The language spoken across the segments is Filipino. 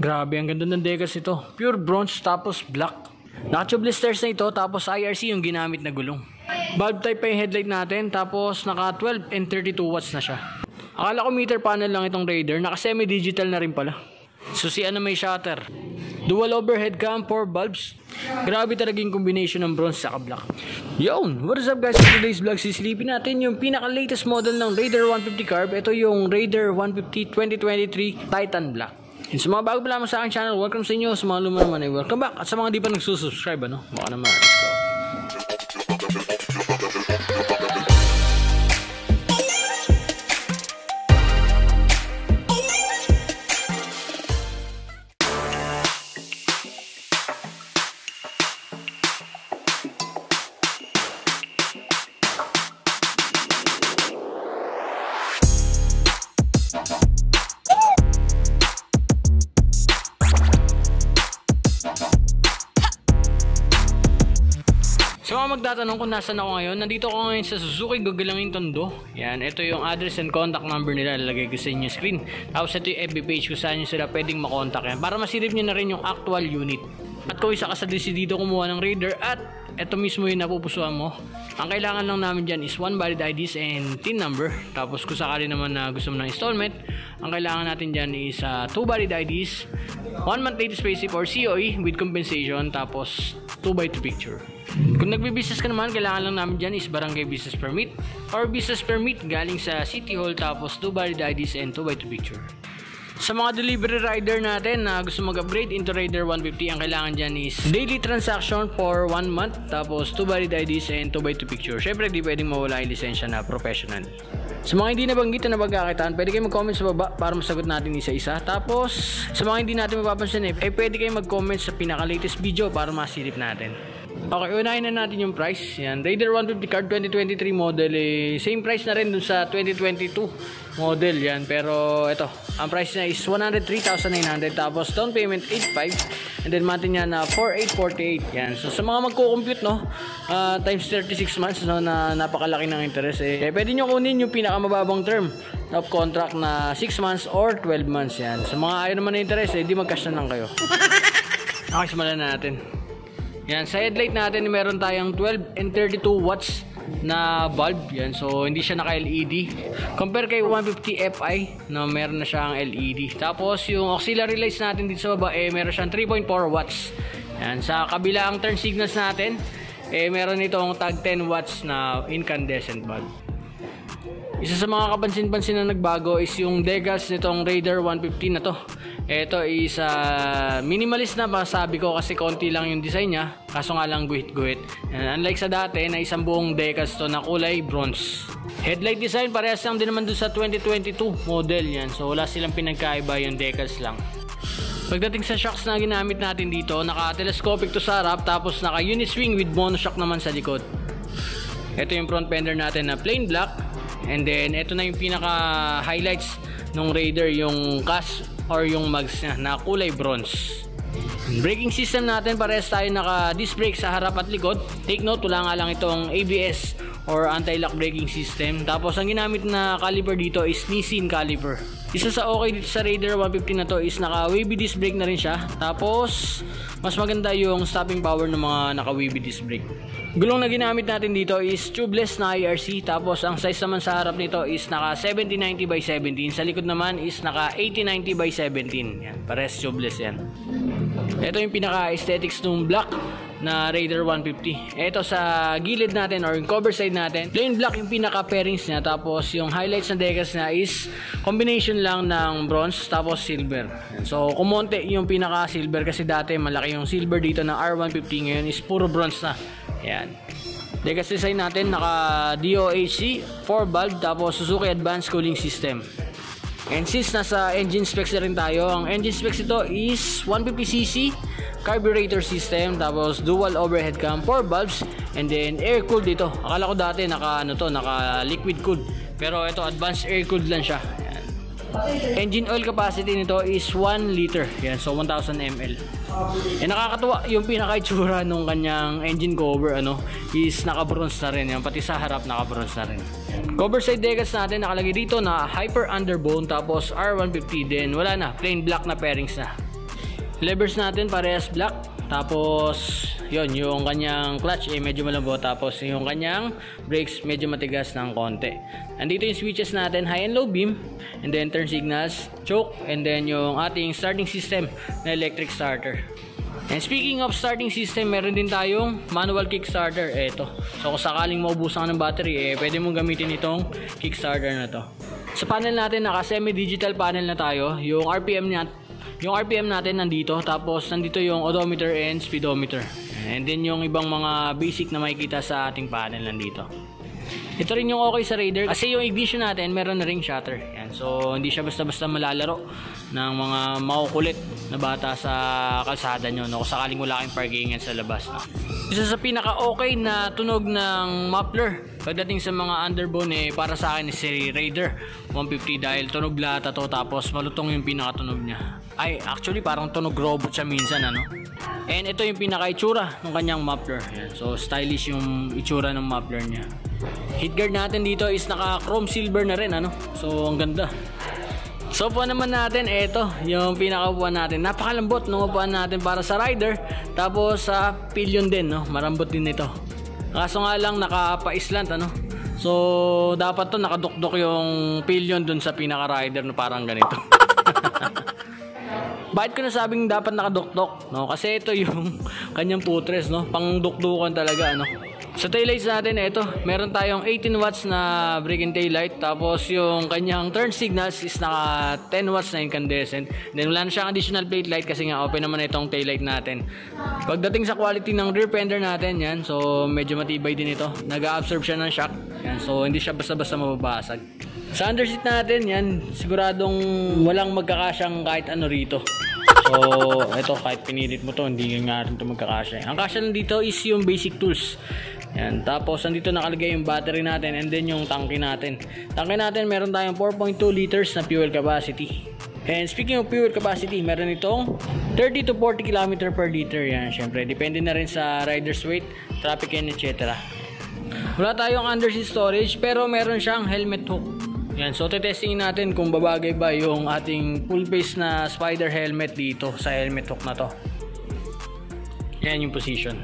Grabe, ang ganda ng decals ito. Pure bronze tapos black. Naka-tube blisters na ito tapos IRC yung ginamit na gulong. Bulb type pa yung headlight natin tapos naka 12 and 32 watts na siya. Akala ko meter panel lang itong Raider, naka semi-digital na rin pala. Susian na may shutter. Dual overhead cam, 4 bulbs. Grabe talaga yung combination ng bronze sa black. Yun! What is up guys? In today's vlog, sisilipin natin yung pinaka-latest model ng Raider 150 CARB. Ito yung Raider 150 2023 Titan Black. And sa mga bago pa lamang sa aking channel, welcome sa inyo. Sa mga luma naman ay welcome back. At sa mga di pa nagsusubscribe, ano? Baka naman, let's go. So mga magtatanong kung nasan ako ngayon, nandito ako ngayon sa Suzuki Gagalaning Tondo. Yan, ito yung address and contact number nila, lalagay ko sa inyo screen. Tapos ito yung FB page kung saan nyo sila pwedeng makontak yan, para masilip nyo na rin yung actual unit. At kung isa ka sa desidido kumuha ng Raider at ito mismo yung napupusuan mo, ang kailangan lang namin dyan is 1 valid IDs and TIN number. Tapos kung sakali naman na gusto mo ng installment, ang kailangan natin dyan is 2 valid IDs, 1 month latest payslip or COE with compensation, tapos 2x2 picture. Kung nagbi-business ka naman, kailangan lang namin dyan is barangay business permit or business permit galing sa City Hall, tapos 2 valid IDs and 2x2 picture. Sa mga delivery rider natin na gusto mag-upgrade into Raider 150, ang kailangan dyan is daily transaction for 1 month, tapos 2 valid IDs and 2x2 picture. Syempre, di pwedeng mawala yung lisensya na professional. Sa mga hindi nabanggit na nabagkakitaan, pwede kayo mag-comment sa baba para masagot natin isa-isa. Tapos, sa mga hindi natin mapapansin pwede kayo mag-comment sa pinaka-latest video para masilip natin. Okay, unahin na natin yung price. Yan, Raider 150 CARB 2023 model, same price na rin dun sa 2022 model yan. Pero ito, ang price niya is 103,900, tapos down payment 8,500, and then monthly niya na 4,848. Yan. So sa mga magko-compute, no, times 36 months, no, na napakalaki ng interest, pwede nyo kunin yung pinakamababang term of contract na 6 months or 12 months. Yan. Sa mga ayaw naman na interest, di mag-cash na lang kayo. Okay, simulan na natin. Yan, sa headlight natin meron tayong 12 and 32 watts na bulb. Yan, so hindi siya naka-LED. Compare kay 150 Fi na meron na siyang LED. Tapos yung auxiliary lights natin dito sa baba, meron siyang 3.4 watts. Yan, sa kabilang turn signals natin, meron itong tag 10 watts na incandescent bulb. Isa sa mga kapansin-pansin na nagbago is yung decals nitong Raider 150 na to. Ito is minimalist na masabi ko kasi konti lang yung design niya, kaso nga lang guhit-guhit. Unlike sa dati na isang buong decals to na kulay bronze. Headlight design parehas lang din naman dun sa 2022 model yan. So wala silang pinagkaiba, yung decals lang. Pagdating sa shocks na ginamit natin dito, naka-telescopic to sa harap, tapos naka-uniswing with monoshock naman sa likod. Ito yung front fender natin na plain black. And then ito na yung pinaka-highlights ng Raider, yung cast or yung mags niya na kulay bronze. Braking system natin, parehas tayo naka-disc brake sa harap at likod. Take note, wala nga lang itong ABS or anti-lock braking system. Tapos ang ginamit na caliper dito is Nissin caliper. Isa sa okay dito sa Raider 150 na to is naka-wavy disc brake na rin siya. Tapos mas maganda yung stopping power ng mga naka-wavy disc brake. Gulong na ginamit natin dito is tubeless na IRC. Tapos ang size naman sa harap nito is naka 7090 by 17. Sa likod naman is naka 8090 by 17. Yan, parehas tubeless yan. Ito yung pinaka-aesthetics ng black na Raider 150. Ito sa gilid natin or yung cover side natin, plain black yung pinaka-pairings niya. Tapos yung highlights ng decals niya is combination lang ng bronze tapos silver. So kumonte yung pinaka-silver kasi dati malaki yung silver dito na R150, ngayon is puro bronze na. Yan. Decals design natin naka DOHC 4 valve, tapos Suzuki Advanced Cooling System. And since nasa engine specs na rin tayo, ang engine specs ito is 150cc carburetor system, tapos dual overhead cam, 4 valves, and then air cooled dito. Akala ko dati naka liquid cooled, pero ito advanced air cooled lang siya. Yan. Engine oil capacity nito is 1 liter. Yan, so 1000 ml. Nakakatuwa yung pinaka-itsura nung kanyang engine cover, is naka-bronze na rin. Yan, pati sa harap naka-bronze na rin. Cover side decals natin nakalagay dito na Hyper Underbone, tapos R150 din. Wala na, plain black na pairings na. Levers natin parehas black. Tapos yun, yung kanyang clutch medyo malambot. Tapos yung kanyang brakes medyo matigas ng konti. Andito yung switches natin, high and low beam, and then turn signals, choke, and then yung ating starting system na electric starter. And speaking of starting system, meron din tayong manual kickstarter. Eto. So kung sakaling maubusan ka ng battery, pwede mong gamitin itong kickstarter na to. Sa panel natin, naka semi-digital panel na tayo. Yung RPM natin nandito. Tapos nandito yung odometer and speedometer. And then yung ibang mga basic na makikita sa ating panel nandito. Ito rin yung okay sa Raider kasi yung ignition natin meron na ring shutter. Yan. So hindi siya basta-basta malalaro ng mga makukulit na bata sa kalsada nyo, no? Kung sakaling wala kayong parkingan sa labas, no? Isa sa pinaka okay na tunog ng muffler pagdating sa mga underbone para sa akin si Raider 150 dahil tunog lata to, tapos malutong yung pinakatunog niya. Ay, actually parang tunog robot siya minsan, ano? And ito yung pinaka-itsura ng kanyang muffler. Yan. So stylish yung itsura ng muffler niya. Heat guard natin dito is naka chrome silver na rin, ano? So ang ganda. So upuan naman natin, ito yung pinaka-upuan natin. Napakalambot ng upuan natin para sa Raider. Tapos sa pillion din, no? Marambot din ito. Kaso nga lang naka-pa-islant, ano? So dapat to nakadukdok yung pillion dun sa pinaka-Raider na parang ganito. Bakit ko nasabing dapat nakadukdok, no? Kasi ito yung kanyang putres, no? Pangdukdukan talaga, ano? Sa taillights natin, ito, meron tayong 18 watts na brake and taillight. Tapos yung kanyang turn signals is naka 10 watts na incandescent. Then wala na siyang additional plate light kasi nga open naman itong taillight natin. Pagdating sa quality ng rear fender natin, yan, so medyo matibay din ito. Nag-absorb siya ng shock. Yan, so hindi siya basta-basta mababasag. Sa underseat natin, yan, siguradong walang magkakasyang kahit ano rito. So, ito, kahit pinilit mo to, hindi nga rin ito magkakasya. Ang kasya lang dito is yung basic tools. Yan. Tapos, nandito nakalagay yung battery natin and then yung tangke natin. Tangke natin, meron tayong 4.2 liters na fuel capacity. And speaking of fuel capacity, meron itong 30 to 40 km per liter. Yan, syempre, depende na rin sa rider's weight, traffic and etc. Wala tayong underseat storage, pero meron siyang helmet hook. Yan, so testingin natin kung babagay ba yung ating full face na spider helmet dito sa helmet hook na to. Yan yung position.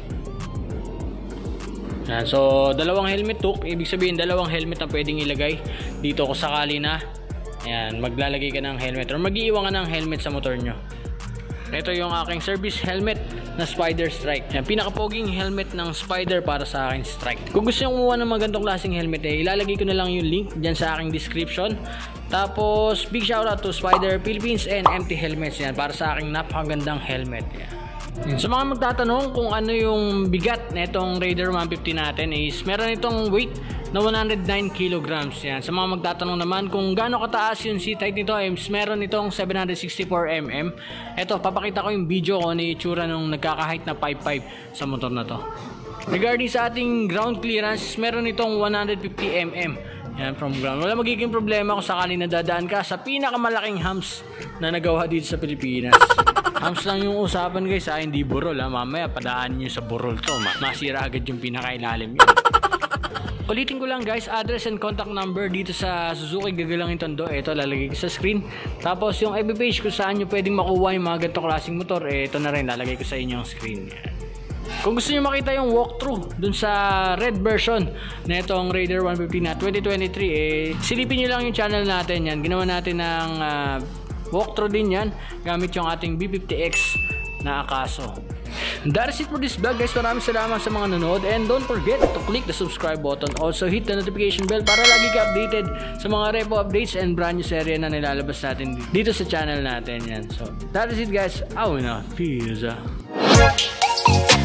Yan, so dalawang helmet hook, ibig sabihin dalawang helmet na pwedeng ilagay dito kung sakali na yan, maglalagay ka ng helmet or mag-iiwan ka ng helmet sa motor nyo. Ito yung aking service helmet na Spider Strike. Yan, pinakapoging helmet ng Spider para sa akin Strike. Kung gusto nyo kumuha ng magandang klaseng helmet, ilalagay ko na lang yung link dyan sa aking description. Tapos big shoutout to Spider Philippines and Empty Helmets, yan, para sa aking napakagandang helmet. Yan. So mga magtatanong kung ano yung bigat na itong Raider 150 natin is meron itong weight na 109 kilograms. Yan. Sa mga magtatanong naman kung gaano kataas yung seat height nito is meron itong 764 mm. Ito, papakita ko yung video ko na itsura nung nagkaka-height na 5.5 sa motor na to. Regarding sa ating ground clearance, meron itong 150 mm. Yan, from ground. Wala magiging problema kung sakali nadadaan ka sa pinakamalaking humps na nagawa dito sa Pilipinas. Humps lang yung usapan guys, hindi burol. Mamaya padaan nyo sa burol to. Masira agad yung pinakailalim yun. Ulitin ko lang guys, address and contact number dito sa Suzuki Gagalangin Tondo. Ito, lalagay ko sa screen. Tapos yung FB page kung saan nyo pwedeng makuha yung mga ganito klaseng motor, ito na rin, lalagay ko sa inyong screen. Kung gusto nyo makita yung walkthrough dun sa red version na itong Raider 150 na 2023, silipin nyo lang yung channel natin. Yan, ginawa natin ng walkthrough din yan gamit yung ating B50X na Akaso. That is it for this vlog guys. Maraming salamat sa mga nanonood and don't forget to click the subscribe button. Also hit the notification bell para lagi ka updated sa mga repo updates and brand new serye na nilalabas natin dito sa channel natin. Yan. So that is it guys. Peace.